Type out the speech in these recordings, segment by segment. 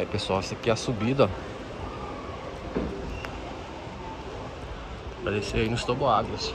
Aí, pessoal, essa aqui é a subida, ó, pra descer aí nos toboáguas.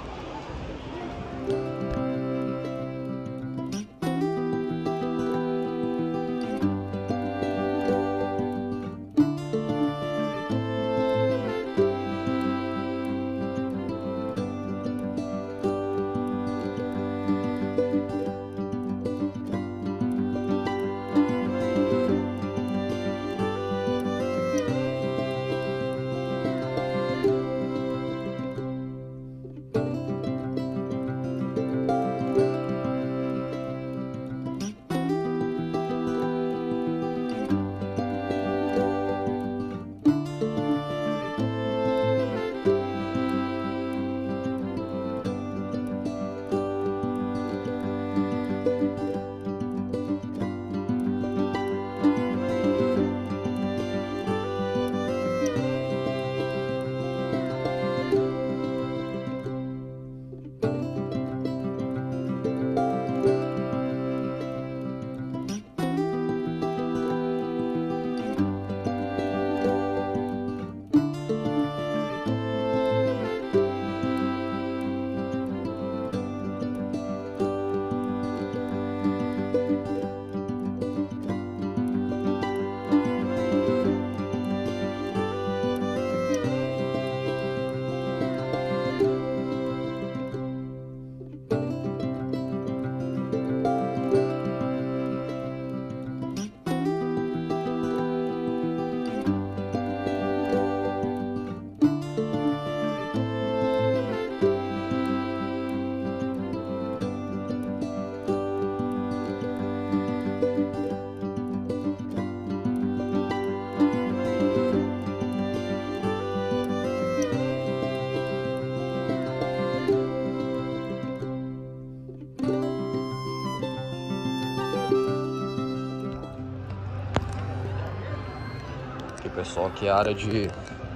Aqui, pessoal, aqui é a área de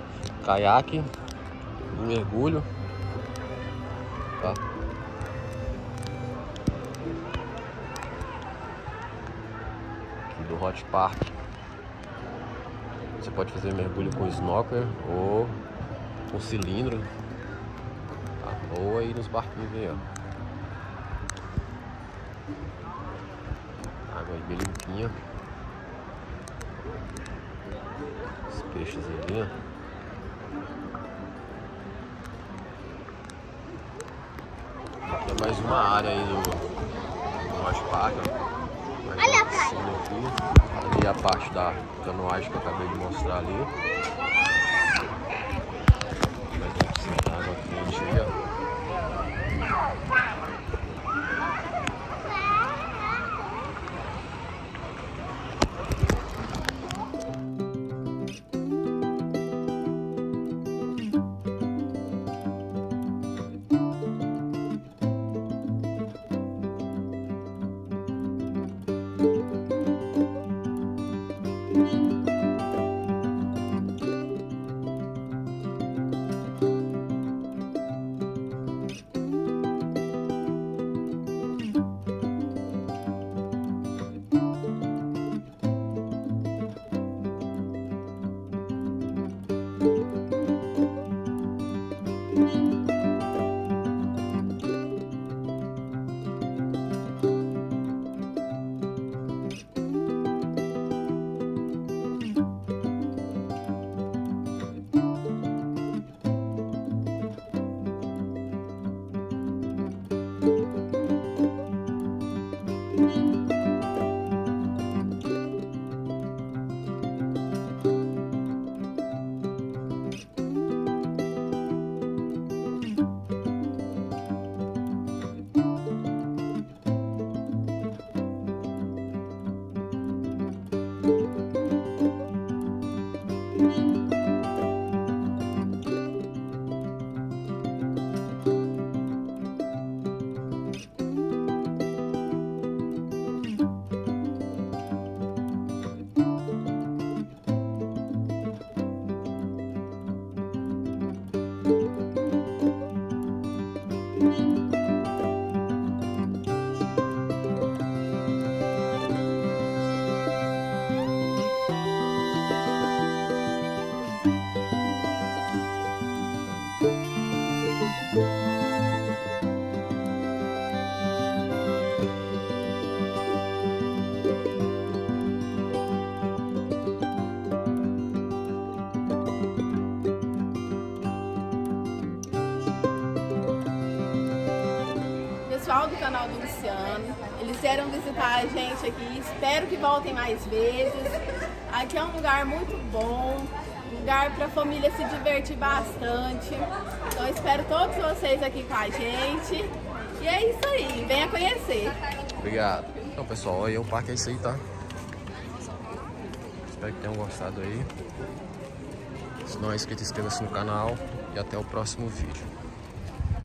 caiaque, mergulho, tá? Aqui do Hot Park. Você pode fazer mergulho com snorkel ou com cilindro, tá? Ou aí nos barquinhos aí, ó. Água aí bem limpinha. Os peixes ali, ó. Aqui é mais uma área aí do Hot Park, ó. Olha a praia. Ali é a parte da canoagem que eu acabei de mostrar ali. Mais uma piscina de água quente aí, ó. pessoal do canal do Luciano. Eles vieram visitar a gente aqui, espero que voltem mais vezes. Aqui é um lugar muito bom, um lugar para a família se divertir bastante. Então espero todos vocês aqui com a gente. E é isso aí, venha conhecer. Obrigado. Então pessoal, aí o parque é isso aí, tá? Espero que tenham gostado aí. Se não é inscrito, inscreva-se no canal e até o próximo vídeo.